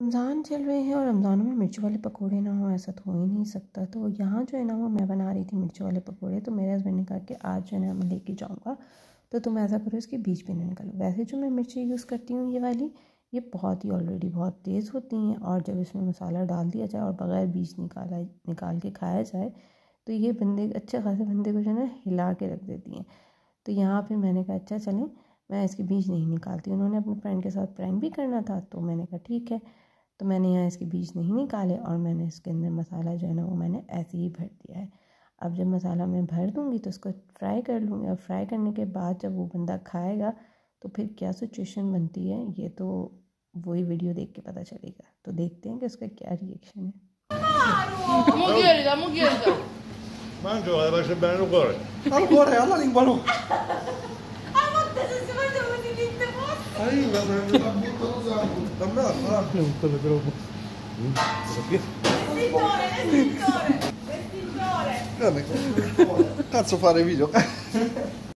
रमज़ान चल रहे हैं और रमज़ानों में मिर्च वाले पकोड़े ना हो ऐसा तो हो ही नहीं सकता। तो यहाँ जो है ना वो मैं बना रही थी मिर्च वाले पकोड़े। तो मेरे हस्बैंड ने कहा कि आज जो है ना मैं लेके जाऊँगा, तो तुम ऐसा करो इसके बीज भी ना निकालो। वैसे जो मैं मिर्ची यूज़ करती हूँ ये वाली, ये बहुत ही ऑलरेडी बहुत तेज़ होती हैं और जब इसमें मसाला डाल दिया जाए और बग़ैर बीज निकाल के खाया जाए तो ये बंदे अच्छे खासे बंदे को जो है ना हिला के रख देती हैं। तो यहाँ फिर मैंने कहा अच्छा चलें, मैं इसके बीज नहीं निकालती। उन्होंने अपने फ्रेंड के साथ प्रैंक भी करना था तो मैंने कहा ठीक है। तो मैंने यहाँ इसके बीज नहीं निकाले और मैंने इसके अंदर मसाला जो है ना वो मैंने ऐसे ही भर दिया है। अब जब मसाला मैं भर दूँगी तो उसको फ्राई कर लूँगी और फ्राई करने के बाद जब वो बंदा खाएगा तो फिर क्या सिचुएशन बनती है ये तो वही वीडियो देख के पता चलेगा। तो देखते हैं कि उसका क्या रिएक्शन है। Mangio, deve essere bene il cuore. Al cuore, alla lingua no. A volte se si mangia così dite forse. Ahí la prendo la butto usando. Dammi la Vestitore, vestitore. Cazzo fare video.